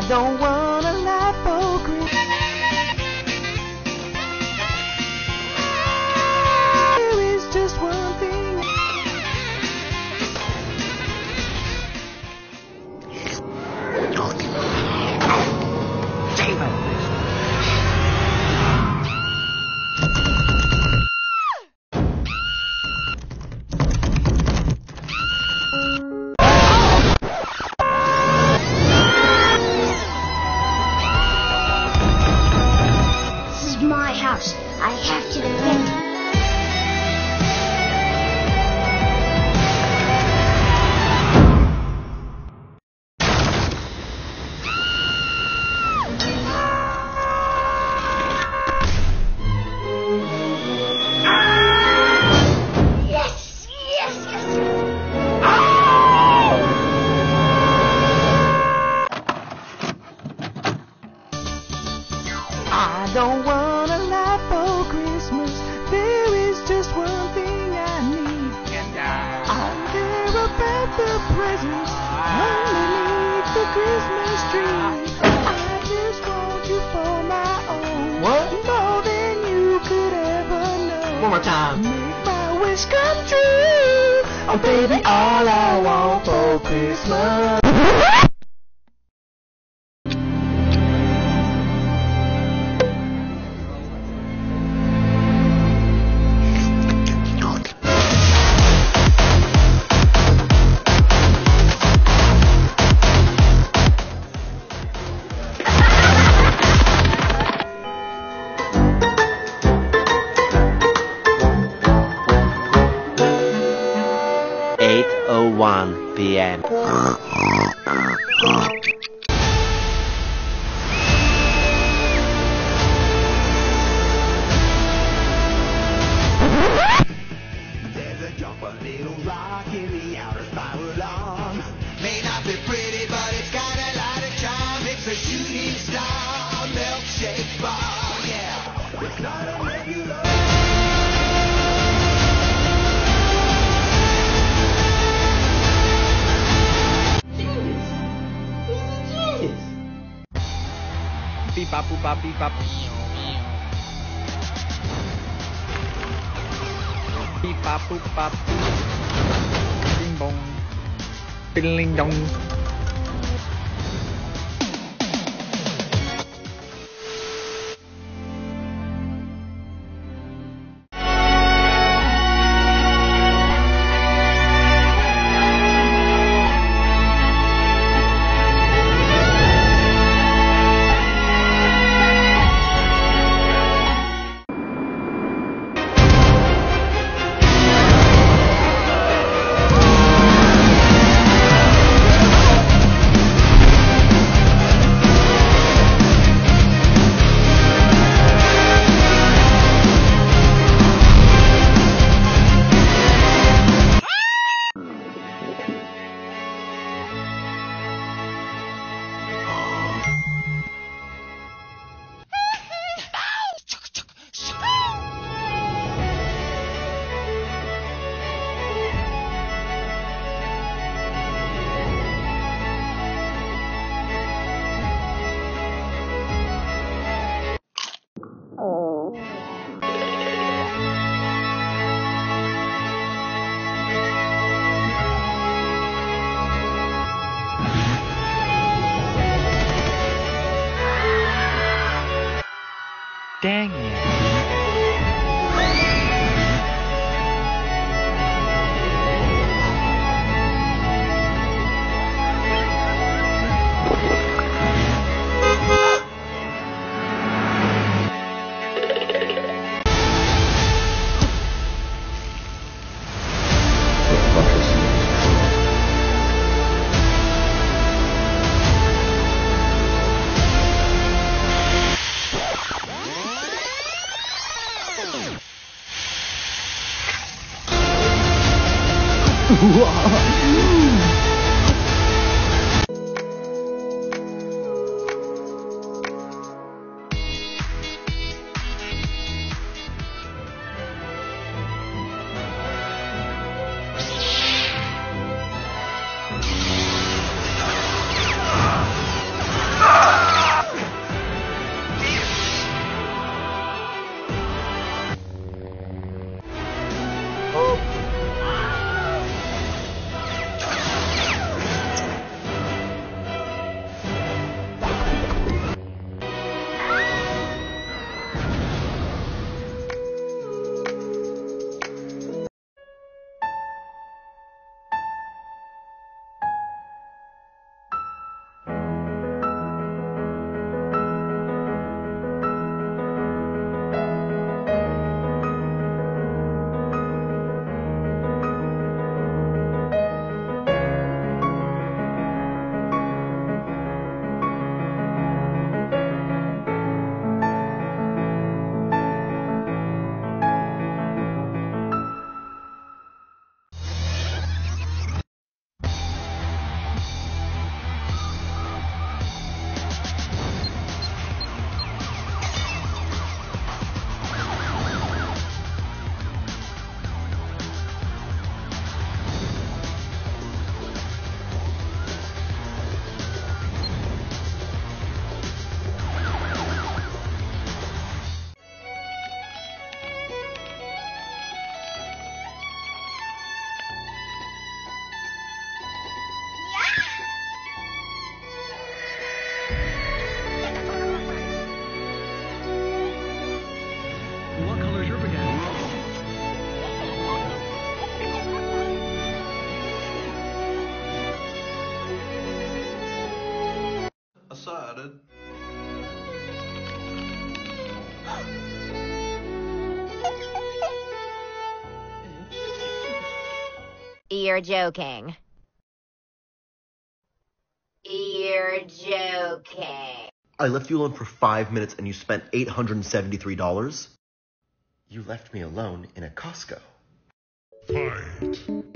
I don't want a lot for Christmas. There is just one thing. I have to defend it. Yes, yes, yes. I don't want a lot for Christmas. There is just one thing I need. I care about the presents underneath the Christmas tree. I just want you for my own. What? More than you could ever know. One more time. Make my wish come true. Oh, baby, all I want for Christmas. PM. There's a jump, a little rock in the outer spiral arm. May not be pretty, but it's got a lot of charm. It's a shooting star milkshake bar, yeah. It's not a regular. Beep bop boop bop beep bop. Beep bop boop bop. Ding bong. Biddling dong. Dang it. You're joking. You're joking. I left you alone for 5 minutes and you spent $873? You left me alone in a Costco. Fight.